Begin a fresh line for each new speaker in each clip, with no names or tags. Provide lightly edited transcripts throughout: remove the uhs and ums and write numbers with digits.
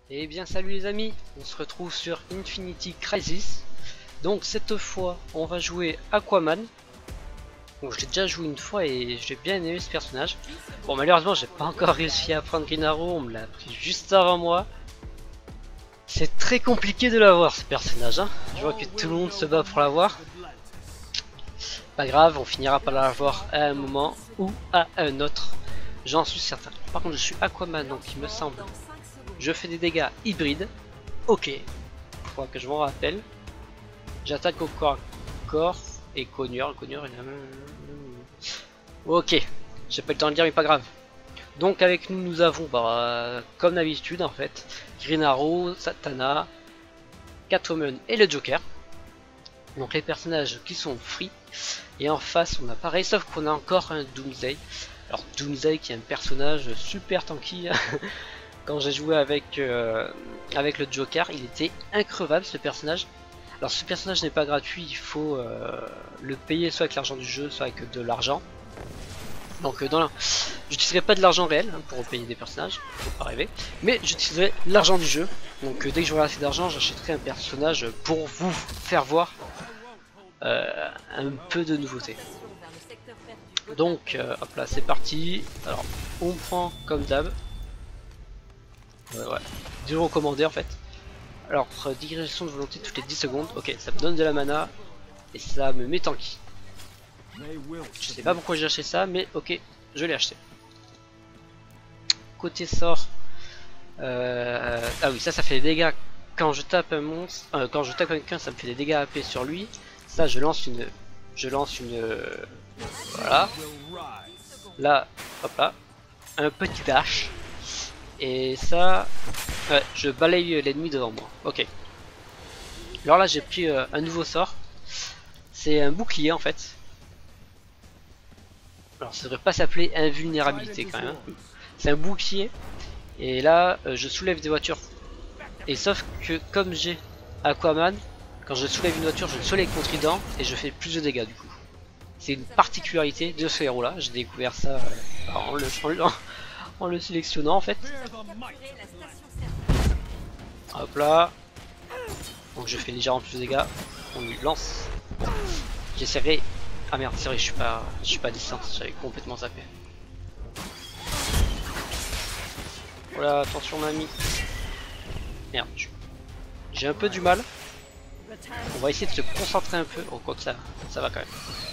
Et bien salut les amis, on se retrouve sur Infinity Crisis. Donc cette fois on va jouer Aquaman. Bon, je l'ai déjà joué une fois et j'ai bien aimé ce personnage. Bon, malheureusement j'ai pas encore réussi à prendre Green Arrow, on me l'a pris juste avant moi. C'est très compliqué de l'avoir ce personnage hein. Je vois que tout le monde se bat pour l'avoir. Pas grave, on finira par l'avoir à un moment ou à un autre. J'en suis certain. Par contre je suis Aquaman, donc il me semble je fais des dégâts hybrides. Ok, faut que je m'en rappelle. J'attaque au corps à corps et cogneur il a... Ok, j'ai pas le temps de le dire mais pas grave. Donc avec nous, nous avons comme d'habitude en fait, Green Arrow, Satana, Catwoman et le Joker. Donc les personnages qui sont free. Et en face on a pareil, sauf qu'on a encore un Doomsday. Alors Doomsday qui est un personnage super tanky. Quand j'ai joué avec le Joker, il était increvable ce personnage. Alors ce personnage n'est pas gratuit, il faut le payer soit avec l'argent du jeu, soit avec de l'argent. Donc j'utiliserai pas de l'argent réel hein, pour payer des personnages, faut pas rêver. Mais j'utiliserai l'argent du jeu. Donc dès que j'aurai assez d'argent, j'achèterai un personnage pour vous faire voir un peu de nouveauté. Donc hop là, c'est parti. Alors on prend comme d'hab. Ouais, du recommandé en fait. Alors, digression de volonté toutes les 10 secondes. Ok, ça me donne de la mana. Et ça me met tanky. Je sais pas pourquoi j'ai acheté ça, mais ok, je l'ai acheté. Côté sort. Ah oui, ça fait des dégâts quand je tape un monstre. Quand je tape quelqu'un, ça me fait des dégâts AP sur lui. Ça, je lance une. Voilà. Là, hop là. Un petit dash. Et ça, ouais, je balaye l'ennemi devant moi. Ok. Alors là, j'ai pris un nouveau sort. C'est un bouclier en fait. Alors ça devrait pas s'appeler invulnérabilité quand même. C'est un bouclier. Et là, je soulève des voitures. Et sauf que comme j'ai Aquaman, quand je soulève une voiture, je le soulève avec mon trident et je fais plus de dégâts du coup. C'est une particularité de ce héros là. J'ai découvert ça en le sélectionnant en fait. Hop là. Donc je fais légèrement plus de dégâts. On lui lance. Bon. J'essaierai. Ah merde, c'est vrai, je suis pas à distance, j'avais complètement zappé. Voilà, attention mamie. Merde, j'ai un peu du mal. On va essayer de se concentrer un peu. Oh quoi que ça va quand même.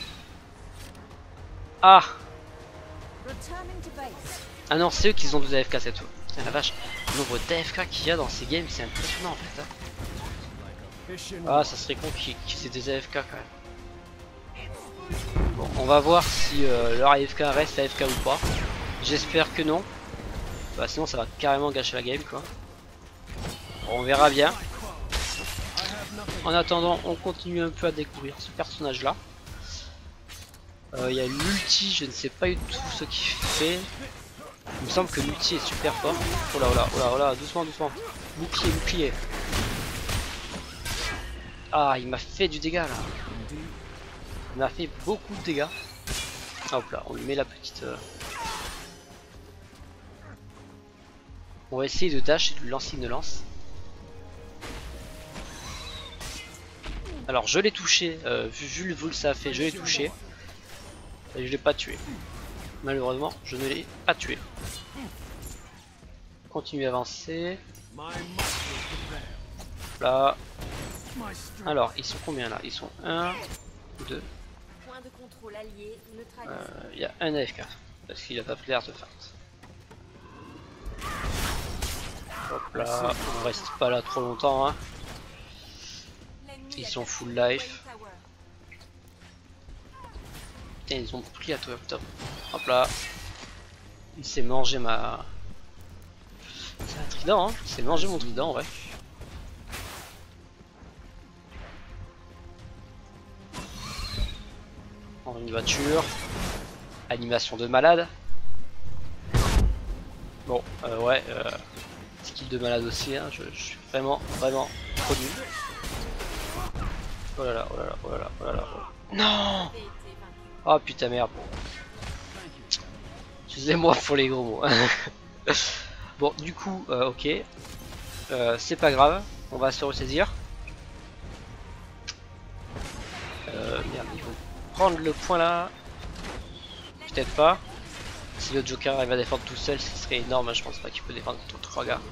Ah. Ah non, c'est eux qui ont des AFK cette fois. Putain la vache, le nombre d'AFK qu'il y a dans ces games, c'est impressionnant en fait. Hein. Ah, ça serait con qu'ils aient des AFK quand même. Bon, on va voir si leur AFK reste AFK ou pas. J'espère que non. Bah, sinon ça va carrément gâcher la game quoi. Bon, on verra bien. En attendant, on continue un peu à découvrir ce personnage là. Il y a l'ulti, je ne sais pas du tout ce qu'il fait. Il me semble que l'ulti est super fort. Oh là, oh là, oh là, oh là, doucement, doucement. Bouclier, bouclier. Ah, il m'a fait du dégât là. Il m'a fait beaucoup de dégâts. Hop là, on lui met la petite. On va essayer de dash et de lui lancer une lance. Alors, je l'ai touché. Vu le vol que ça a fait, je l'ai touché. Et je l'ai pas tué. Malheureusement, je ne l'ai pas tué. Continue à avancer. Là. Alors, ils sont combien là? Ils sont 1, 2. Il y a un AFK. Parce qu'il a pas l'air de faire. Hop là, on reste pas là trop longtemps. Hein. Ils sont full life. Putain, ils ont pris à toi, top. Hop là. Il s'est mangé ma... C'est un trident, hein. Il s'est mangé mon trident, ouais. Prendre une voiture. Animation de malade. Bon, ouais. Skill de malade aussi, hein. Je suis vraiment trop nul. Oh là là, oh là là, oh là là, oh là là. Non! Oh putain merde. Excusez-moi pour les gros mots. Bon du coup ok. C'est pas grave, on va se ressaisir. Merde, il faut prendre le point là. Peut-être pas. Si le Joker arrive à défendre tout seul, ce serait énorme. Hein. Je pense pas qu'il peut défendre contre 3 gars.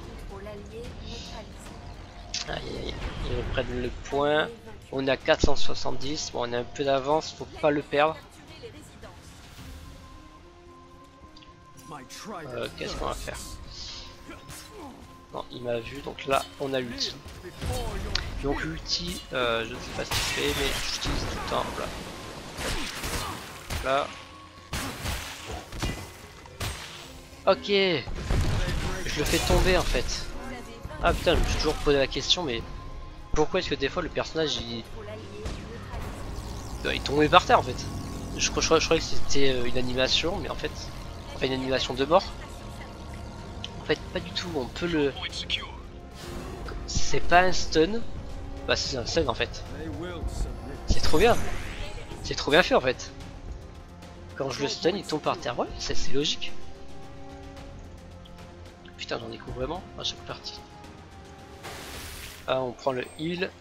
Aïe aïe aïe, ils reprennent le point. On est à 470. Bon, on a un peu d'avance, faut pas le perdre. Qu'est-ce qu'on va faire? Non, il m'a vu, donc là on a l'ulti. Donc l'ulti, je ne sais pas ce qu'il fait, mais j'utilise tout le temps. Là. Ok. Je le fais tomber en fait. Ah putain, je me suis toujours posé la question, mais pourquoi est-ce que des fois le personnage il tombait par terre en fait? Je croyais que c'était une animation, mais en fait, enfin une animation de mort. En fait, pas du tout. On peut le. C'est pas un stun. Bah, c'est un stun en fait. C'est trop bien. C'est trop bien fait en fait. Quand je le stun, il tombe par terre. Ouais, c'est logique. Putain, j'en découvre vraiment à chaque partie. Ah, on prend le heal.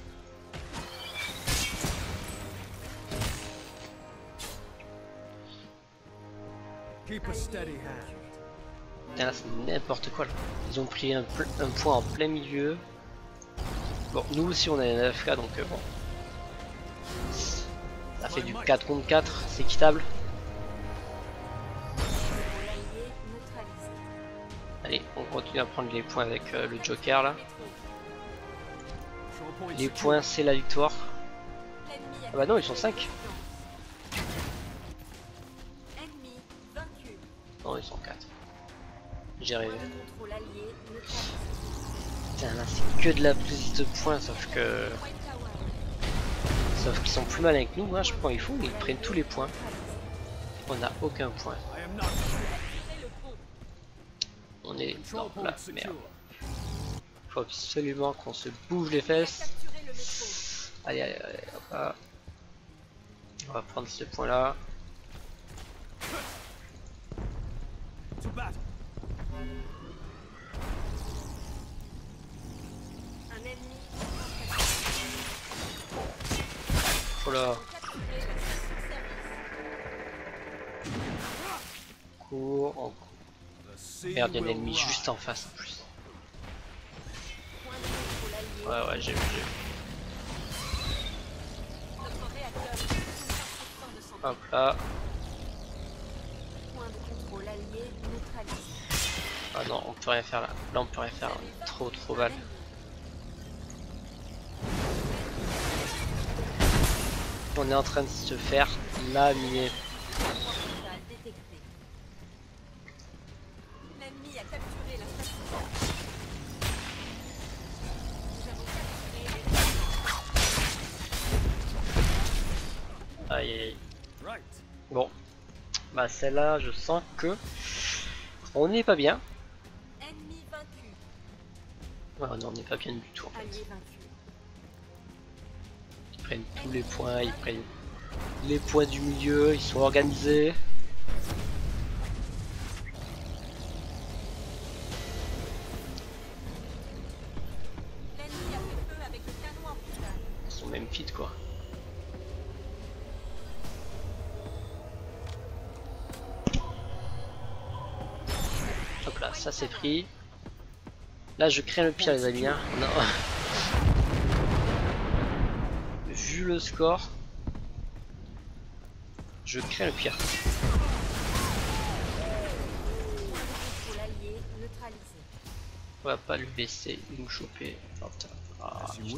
Là, c'est n'importe quoi là. Ils ont pris un point en plein milieu. Bon, nous aussi on a un AFK donc bon. Ça fait du 4 contre 4, c'est équitable. Allez, on continue à prendre les points avec le Joker là. Les points c'est la victoire. Ah bah non, ils sont 5. Non, ils sont 4. J'ai rêvé. Putain, là c'est que de la prise de points, sauf qu'ils sont plus mal avec nous. Hein, je crois qu'ils font, ils prennent tous les points. On n'a aucun point. On est dans la merde. Faut absolument qu'on se bouge les fesses. Allez, allez, allez, hop là. On va prendre ce point là. Oh là. Cours, on court. Merde, il y a un ennemi juste en face en plus. Ouais, j'ai vu. Hop là. Ah non, on peut rien faire là. Là, on peut rien faire. Trop mal. On est en train de se faire laminer. Aïe aïe. Bon, bah celle-là, je sens que on n'est pas bien. Ouais, non, on n'est pas bien du tout en fait. Ils prennent tous les points, ils prennent les points du milieu, ils sont organisés. Ils sont même fit quoi. Hop là, ça c'est pris. Là je crains le pire les amis. Hein. Non. Vu le score, je crains le pire. On va pas le laisser nous choper. Ah, il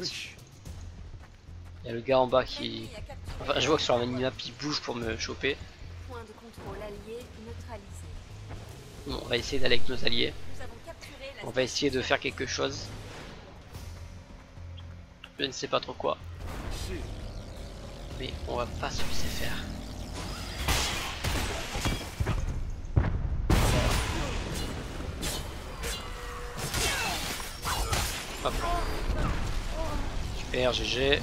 y a le gars en bas qui... Enfin je vois que sur la minimap il bouge pour me choper. Bon, on va essayer d'aller avec nos alliés. On va essayer de faire quelque chose. Je ne sais pas trop quoi. Mais on va pas se laisser faire. Hop. Super, GG.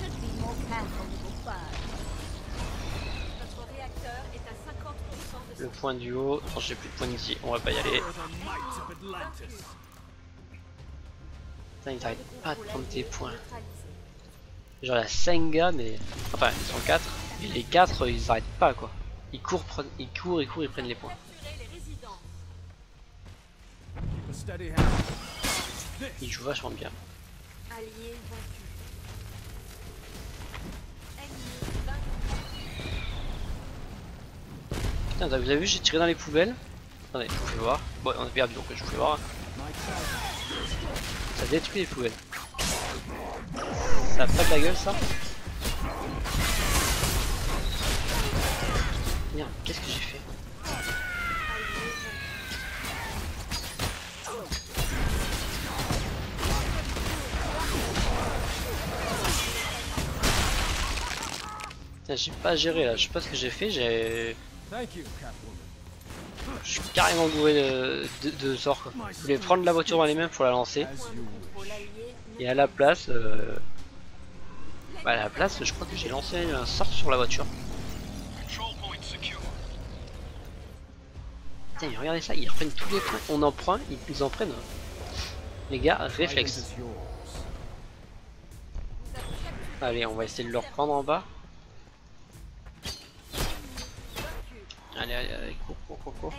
Le point du haut. Non, j'ai plus de points ici. On va pas y aller. Putain, ils n'arrêtent pas de prendre tes points. Genre il y a 5 gars mais... Enfin ils sont 4. Et les 4 ils arrêtent pas quoi. Ils courent, ils prennent les points. Ils jouent vachement bien. Putain, vous avez vu, j'ai tiré dans les poubelles. Attendez, vous pouvez voir. Bon, on a perdu donc je vous fais voir. Ça détruit les poubelles. Ça a pas de la gueule ça. Merde, qu'est-ce que j'ai fait? J'ai pas géré là, je sais pas ce que j'ai fait, je suis carrément bourré de sorts quoi. Je voulais prendre la voiture dans les mains pour la lancer. Et à la place, je crois que j'ai lancé un sort sur la voiture. Putain, regardez ça, ils reprennent tous les points, on en prend, ils en prennent. Les gars, réflexe. Allez, on va essayer de le reprendre en bas. Allez, cours.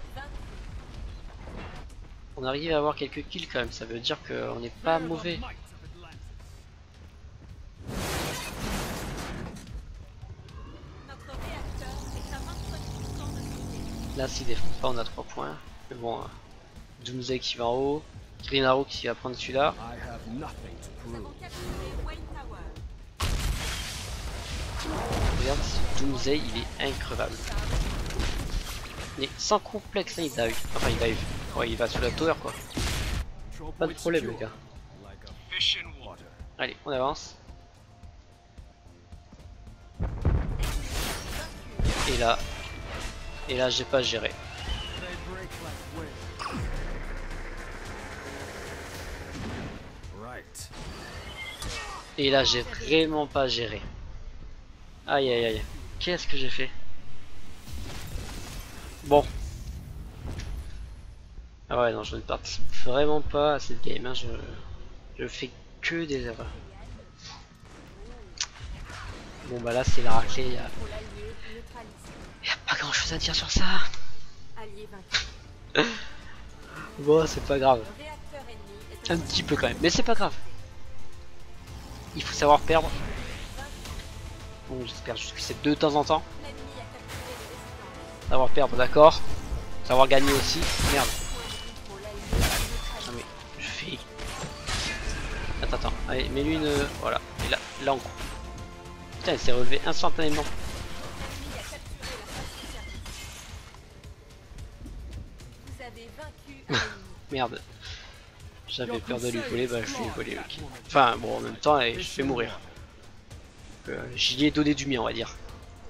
On arrive à avoir quelques kills quand même, ça veut dire qu'on n'est pas mauvais. Là, s'il défend pas, on a 3 points. Mais bon, Doomsday qui va en haut, Green Arrow qui va prendre celui-là. Regarde, Doomsday il est increvable. Mais sans complexe, là, il dive. Enfin, il dive. Ouais, il va sur la tower quoi. Pas de problème, les gars. Allez, on avance. Et là, j'ai pas géré. Et là, j'ai vraiment pas géré. Aïe aïe aïe. Qu'est-ce que j'ai fait? Bon. Ah ouais, non, je ne participe vraiment pas à cette game. Hein. Je fais que des erreurs. Bon, bah là, c'est la raclée. Il y a pas grand chose à dire sur ça. Bon, c'est pas grave. Un petit peu quand même. Mais c'est pas grave. Il faut savoir perdre. Bon, j'espère juste que c'est de temps en temps. Savoir perdre, d'accord. Savoir gagner aussi. Merde. Ah mais je fais... Attends. Allez, mets-lui une... Voilà. Et là on court. Putain, elle s'est relevée instantanément. Merde. J'avais peur de lui voler, bah je lui ai volé. Okay. Enfin bon, en même temps, je fais mourir. J'y ai donné du mien, on va dire.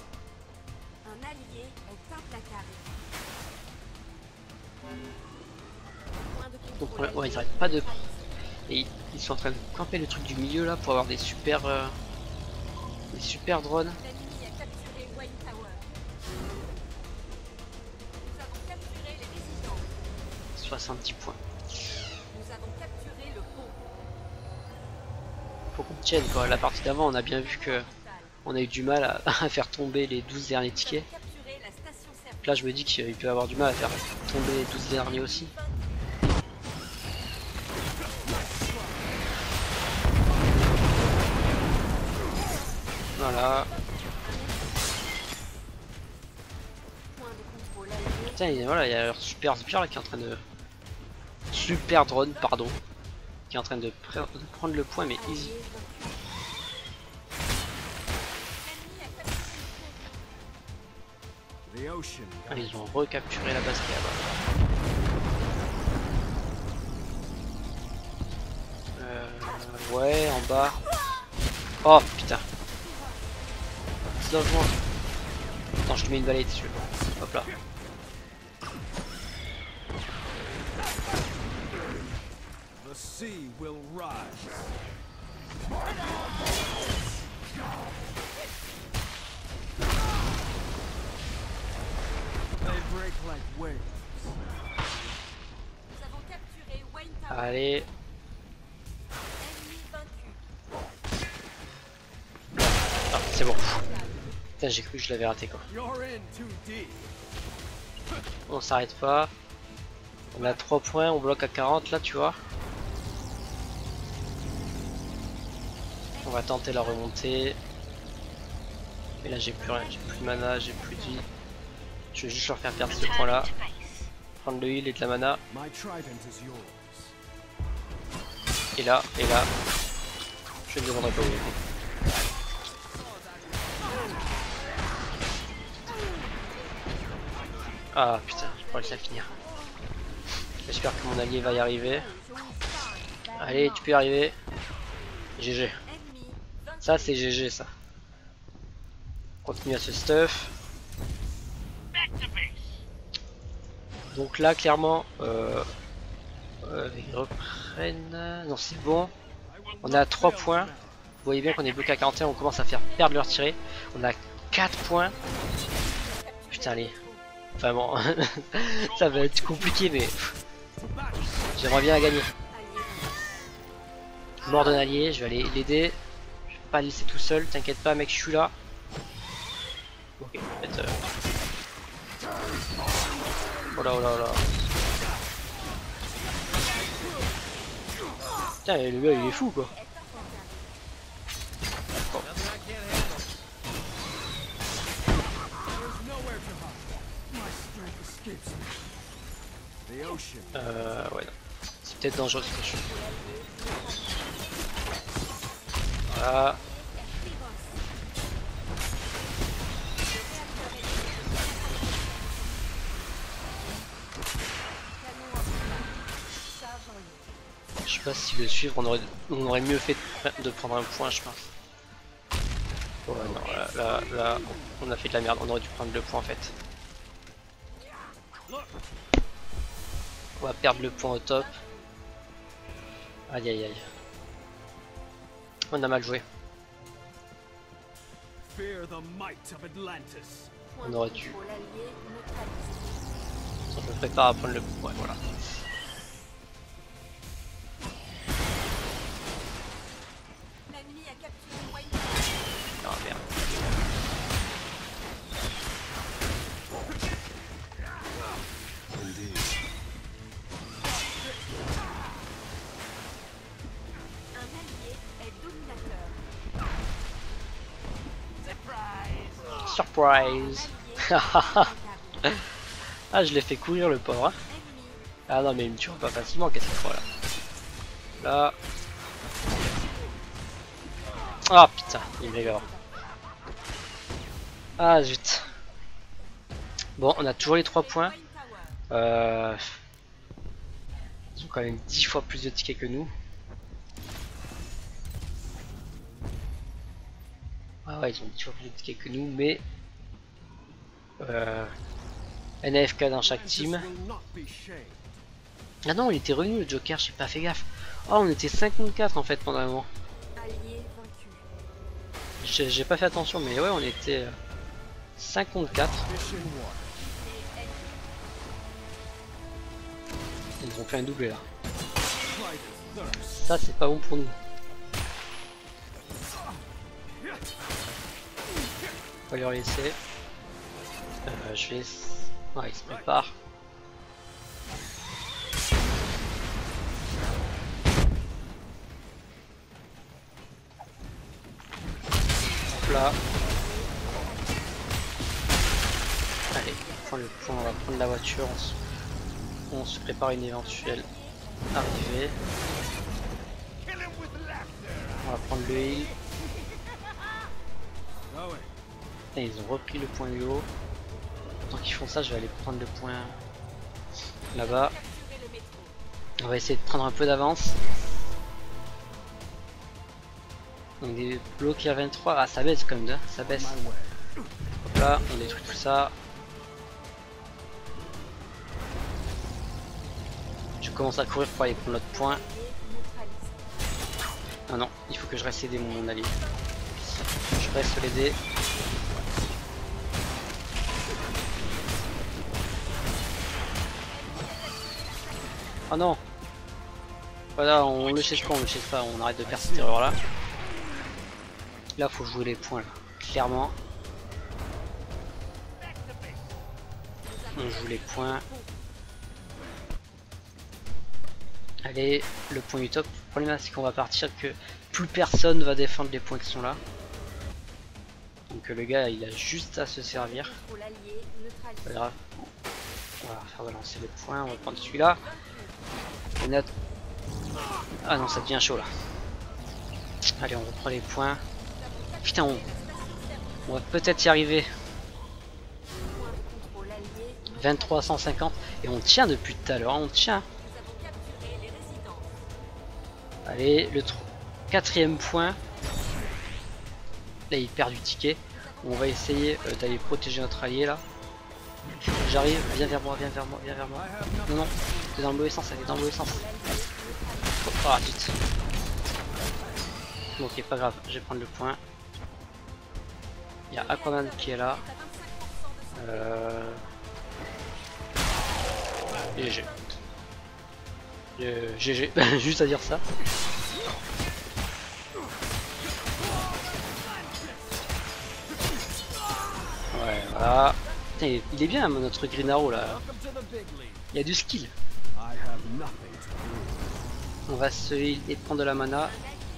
Donc ouais, ils arrêtent pas de... Et ils sont en train de camper le truc du milieu là pour avoir des super drones. 70 points. Faut qu'on tienne quoi. La partie d'avant on a bien vu que on a eu du mal à faire tomber les 12 derniers tickets. Donc là je me dis qu'il peut avoir du mal à faire tomber les 12 derniers aussi. Voilà. Putain, voilà, il y a leur super sbire là qui est en train de... Super drone, pardon. Qui est en train de prendre le point, mais easy. Allez, ils ont recapturé la base qui est là-bas. Ouais, en bas. Oh putain. Sauve-moi. Attends, je te mets une balayette dessus. Hop là. The sea will rise. They break like waves. Allez. c'est bon. Putain, j'ai cru que je l'avais raté quoi. On s'arrête pas. On a 3 points, on bloque à 40 là, tu vois. On va tenter la remontée. Mais là j'ai plus rien, j'ai plus de mana, j'ai plus de vie. Je vais juste leur faire perdre ce point là. Prendre le heal et de la mana. Et là, je ne demanderai pas où. Ah putain, je pourrais la finir. J'espère que mon allié va y arriver. Allez, tu peux y arriver. GG. Ça c'est GG ça. Continue à ce stuff. Donc là clairement ils reprennent. Non c'est bon. On a 3 points. Vous voyez bien qu'on est bloqué à 41, on commence à faire perdre leur tiré. On a 4 points. Putain allez. Enfin bon, ça va être compliqué mais j'aimerais bien la gagner. Mort d'un allié, je vais aller l'aider. Je vais pas le laisser tout seul, t'inquiète pas mec, je suis là. Ok, en fait... Oh là oh là oh là. Putain, le gars il est fou quoi. Bon. Ouais non. C'est peut-être dangereux ce que je fais. Voilà. Je sais pas si le suivre on aurait mieux fait de prendre un point je pense. Oh non là on a fait de la merde, on aurait dû prendre le point en fait. On va perdre le point au top. Aïe aïe aïe. On a mal joué. On aurait dû. On se prépare à prendre le point, ouais, voilà. Ah merde. Surprise. Ah je l'ai fait courir le pauvre hein. Ah non mais il me tue pas facilement qu'est-ce qu'il faut là. Là. Ah putain il m'égare. Ah zut. Bon on a toujours les 3 points. Ils ont quand même 10 fois plus de tickets que nous. Ah ouais ils ont 10 fois plus de tickets que nous mais NAFK dans chaque team. Ah non il était revenu le Joker, j'ai pas fait gaffe. Oh on était 54 en fait pendant un moment. J'ai pas fait attention mais ouais on était 54. Ils ont fait un doublé là. Ça c'est pas bon pour nous. On va leur laisser. Je vais... Ouais il se prépare. Hop là. Allez, on prend le point, on va prendre la voiture. On se prépare une éventuelle arrivée. On va prendre le heal. Et ils ont repris le point du haut. Tant qu'ils font ça, je vais aller prendre le point là-bas. On va essayer de prendre un peu d'avance. Donc des bloqués à 23. Ah ça baisse quand même, hein, ça baisse. Hop là, on détruit tout ça. Je commence à courir pour aller prendre notre point. Ah non, il faut que je reste aider mon allié. Je reste l'aider. Oh non. Voilà, on le cherche pas, on arrête de faire cette erreur là. Là faut jouer les points là. clairement. On joue les points. Allez, le point du top. Le problème c'est qu'on va partir que plus personne va défendre les points qui sont là. Donc le gars il a juste à se servir. Pas grave. On va faire relancer les points, on va prendre celui-là. Ah non, ça devient chaud là. Allez, on reprend les points. Putain, on va peut-être y arriver. 2350 et on tient depuis tout à l'heure, on tient. Allez, le quatrième point. Là il perd du ticket. On va essayer d'aller protéger notre allié là. J'arrive, viens vers moi, viens vers moi, viens vers moi. Non, non, c'est dans le mauvais sens, elle est dans le mauvais sens. Oh, vite. Ok, pas grave, je vais prendre le point. Il y a Aquaman qui est là. GG. GG, juste à dire ça. Ouais, voilà. Putain, il est bien notre Green Arrow là. Il y a du skill. On va se heal et prendre de la mana.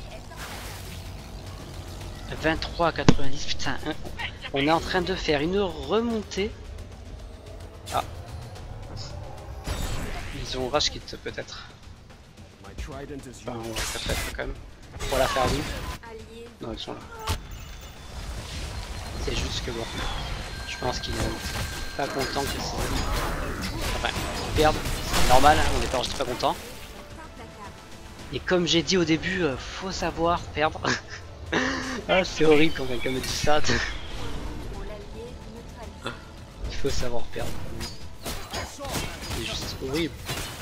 23 à 90, putain. On est en train de faire une remontée. Ah. Ils ont rush kit peut-être. Enfin, on va faire peut-être quand même. Pour la faire vivre. Non, ils sont là. C'est juste que bon. Je pense qu'ils sont pas contents que c'est. Enfin, ils perdent. C'est normal, hein, on est pas juste pas content. Et comme j'ai dit au début, faut savoir perdre. Ah, c'est horrible quand quelqu'un me dit ça. Il faut savoir perdre. C'est juste horrible.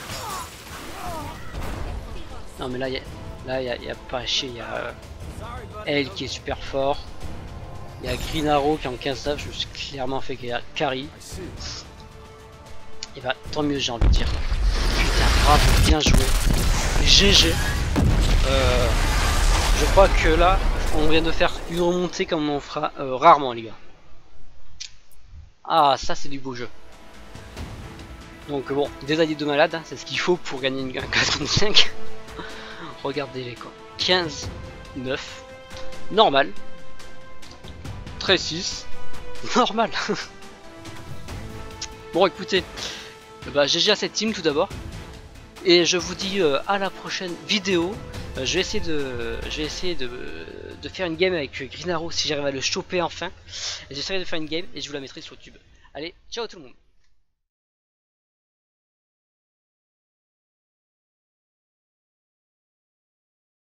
Non mais là il y a pas chier, il y a elle qui est super fort. Il y a Green Arrow qui est en 15 staff, je me suis clairement fait carry. Et bah tant mieux j'ai envie de dire. Putain bravo, bien joué. GG. Je crois que là on vient de faire une remontée comme on fera rarement les gars. Ah ça c'est du beau jeu. Donc bon, des alliés de malade, hein, c'est ce qu'il faut pour gagner une 4-5. Regardez les quoi. 15, 9, normal. 13, 6, normal. Bon écoutez, bah, GG à cette team tout d'abord. Et je vous dis à la prochaine vidéo. Je vais essayer de faire une game avec Green Arrow si j'arrive à le choper enfin. J'essaierai de faire une game et je vous la mettrai sur YouTube. Allez, ciao tout le monde.